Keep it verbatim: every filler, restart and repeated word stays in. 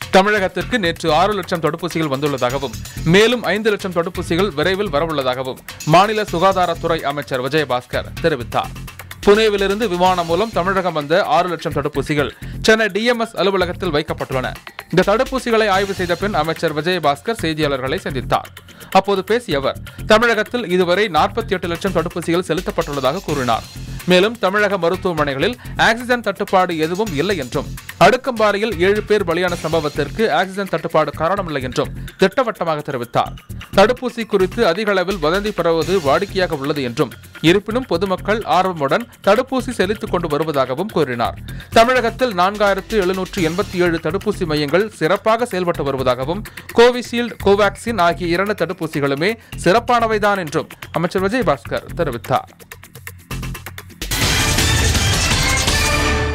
தமிழகத்திற்கு நேற்று ஆறு லட்சம் தடுப்பூசிகள் வந்துள்ளதாகவும் மேலும் ஐந்து லட்சம் தடுப்பூசிகள் விரைவில் வரவுள்ளதாகவும் மாநில சுகாதாரத்துறை அமைச்சர் விஜயபாஸ்கர் தெரிவித்தார். புனேவிலிருந்து விமானம் மூலம் தமிழகம் வந்த ஆறு லட்சம் தடுப்பூசிகள் சென்னை டிஎம்எஸ் அலுவலகத்தில் வைக்கப்பட்டுள்ளன. இந்த தடுப்பூசிகளை ஆய்வு செய்த பின் அமைச்சர் விஜயபாஸ்கர் செய்தியாளர்களை சந்தித்தார். அப்போது பேசிய அவர், தமிழகத்தில் இதுவரை நாற்பத்தி எட்டு லட்சம் தடுப்பூசிகள் செலுத்தப்பட்டுள்ளதாக கூறினார். மேலும் தமிழக மருத்துவமனைகளில் ஆக்சிஜன் தட்டுப்பாடு எதுவும் இல்லை என்றும், அடுக்கம்பாறையில் ஏழு பேர் பலியான சம்பவத்திற்கு ஆக்சிஜன் தட்டுப்பாடு காரணமில்லை என்றும் திட்டவட்டமாக தெரிவித்தார். தடுப்பூசி குறித்து அதிக அளவில் வதந்தி பரவுவது வாடிக்கையாக உள்ளது என்றும், இருப்பினும் பொதுமக்கள் ஆர்வமுடன் தடுப்பூசி செலுத்திக் கொண்டு வருவதாகவும் கூறினார். தமிழகத்தில் நான்காயிரத்து எழுநூற்று எண்பத்தி ஏழு தடுப்பூசி மையங்கள் சிறப்பாக செயல்பட்டு வருவதாகவும், கோவிஷீல்டு, கோவாக்சின் ஆகிய இரண்டு தடுப்பூசிகளுமே சிறப்பானவைதான் என்றும் அமைச்சர் விஜயபாஸ்கர் தெரிவித்தார்.